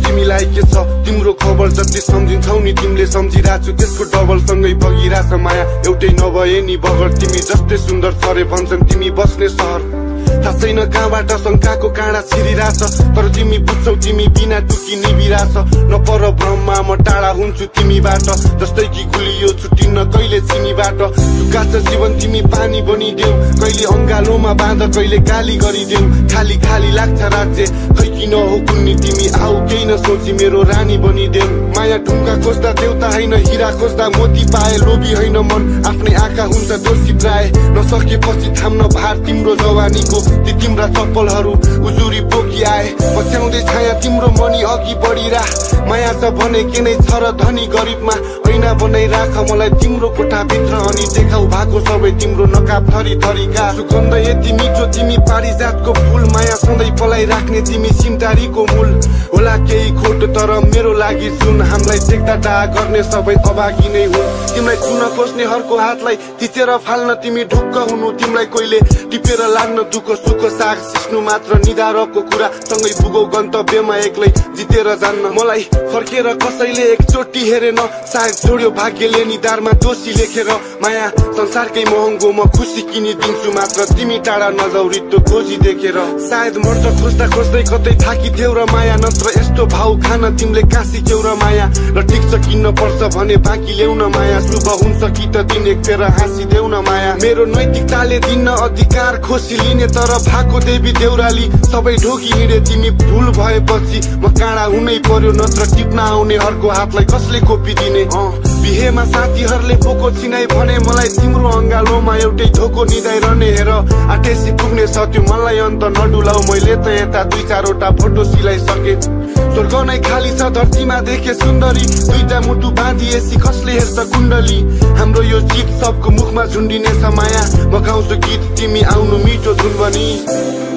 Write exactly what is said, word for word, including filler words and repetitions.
तिमीलाई के छ तिम्रो खबर जति सम्झिन्छौ नि तिमीले सम्झिरहेछु त्यसको डबल सँगै बगिरहेछ माया एउटै नभए नि बगर तिमी जस्तै सुन्दर छ रे भन्छन् तिमी बस्ने सहर थाहा छैन कहाँबाट शङ्काको काँडा छिरिरहेछ तर तिमी बुझ्छौ तिमी बिना टुकी निभिरहेछ नपर भ्रममा म टाढा हुन्छु तिमीबाट जस्तै कि गुलियो छुटिन्न कहिले चिनीबाट सुकाछ जीवन तिमी पानी बनिदेऊ कहिले अङ्गालोमा बाँध कहिले गाली गरिदेऊ खाली खाली लाग्छ राज्य खै किन हो कुन्नी तिमी आऊ केही नसोची मेरो रानी बनिदेऊ माया ढुङ्गा खोज्दा देउता होइन हिरा खोज्दा मोती पाए लोभी होइन मन आफ्नै आँखा हुन्छ दोषी प्राय नसकेपछि थाम्न भार तिम्रो जवानीको ती तिम्रा चप्पलहरू उजुरी बोकी आए पछ्याउँदै छाया तिम्रो मनी अघि बढिरा माया छ भने के नै छ र धनी गरिबमा ऐना बनाइ राख मलाई तिम्रो कोठाभित्र अनि देखाउ भएको सबै तिम्रो नकाब थरी थरीका सुगन्ध यति मिठो तिमी पारिजातको फुल माया सधैँ पलाई राख्ने तिमी सिमटारीको मूल होला केही खोट तर मेरो लागि सुन हामीलाई देख्दा डाहा गर्ने सबै अभागी नै हुन् तिमीलाई चुन खोज्नेहरूको हातलाई थिचेर फाल्न तिमी ढुक्क हुनु तिमीलाई कोहीले टिपेर लाग्न दुःख सुख साग सिस्नु मात्र निधारको कुरा सँगै पुगौ गन्तव्यमा एक्लै जितेर जान्न मलाई फर्केर कसैले एकचोटि हेरेन सायद छोड्यो भाग्यले निधारमा दोषी लेखेर माया संसारकै महँगो म खुसी किनिदिन्छु मात्र तिमी टाढा नजाउ रित्तो खोजी देखेर सायद मर्छ खोज्दा खोज्दै कतै थाकिथ्यौ र माया नत्र यस्तो भाउ खान तिमीले कासी क्यौ र माया र ठिक छ किन्न पर्छ भने बाँकी ल्याउन माया शुभ हुन्छ कि त दिन एक फेर हाँसिदेऊ न माया मेरो नैतिकताले दिन्न अधिकार खोसी लिने तर भाको देवी देउराली सबै ढोकी हिँडे तिमी भुल भएपछि म काँडा हुनै पर्यो नत्र टिप्न आउनेहरूको हातलाई कसले खोपिदिने बिहेमा साथीहरूले बोको चिनाइ भने मलाई तिम्रो अङ्गालोमा एउटै धोको निधाइरहने हेर आठेसी पुग्ने छ त्यो मलाई अन्त नडुलाउ मैले त यता दुई चारवटा फोटो सिलाइसके स्वर्ग नै खाली छ धरतीमा देखे सुन्दरी दुईटा मुटु बाँधिएसी कसले हेर्छ कुण्डली हाम्रो यो जीत सबको मुखमा झुन्डिने छ माया म गाउँछु गीत तिमी आउनु मिठो धुन बनी